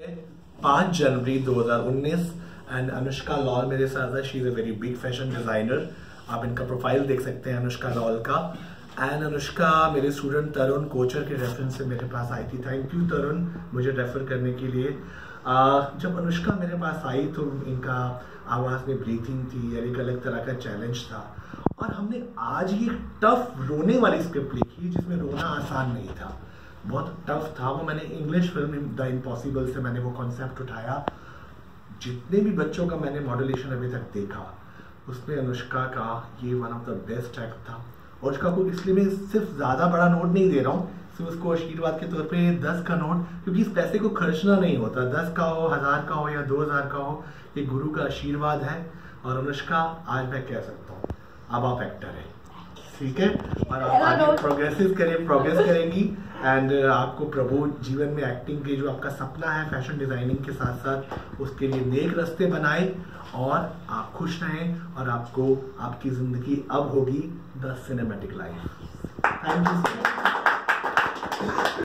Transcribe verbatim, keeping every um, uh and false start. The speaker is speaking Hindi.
पाँच जनवरी दो हज़ार उन्नीस एंड अनुष्का लॉल मेरे साथ है। She is a very big fashion designer. आप इनका प्रोफाइल देख सकते हैं अनुष्का लॉल का। एंड अनुष्का मेरे स्टूडेंट तरुण कोचर के रेफरेंस से मेरे पास आई थी। थैंक यू तरुण मुझे रेफर करने के लिए। uh, जब अनुष्का मेरे पास आई तो इनका आवाज़ में ब्रीथिंग थी और एक अलग तरह का चैलेंज था। और हमने आज ये टफ रोने वाली स्क्रिप्ट लिखी जिसमें रोना आसान नहीं था, बहुत टफ था। वो मैंने इंग्लिश फिल्म द इम्पॉसिबल से मैंने वो कॉन्सेप्ट उठाया। जितने भी बच्चों का मैंने मॉड्यूलेशन अभी तक देखा उसमें अनुष्का का ये one of the best act था। और उसका को इसलिए मैं सिर्फ ज़्यादा बड़ा नोट नहीं दे रहा हूँ, सिर्फ उसको आशीर्वाद के तौर पे दस का नोट, क्योंकि इस पैसे को खर्चना नहीं होता। दस का हो, हज़ार का हो या दो हज़ार का हो, ये गुरु का आशीर्वाद है। और अनुष्का आज मैं कह सकता हूँ अब आप एक्टर हैं, ठीक है, और आप आगे प्रोग्रेसिव करें प्रोग्रेस करेंगी। एंड आपको प्रभु जीवन में एक्टिंग के जो आपका सपना है फैशन डिजाइनिंग के साथ साथ उसके लिए नेक रास्ते बनाए और आप खुश रहें और आपको आपकी जिंदगी अब होगी the cinematic life. Thank you.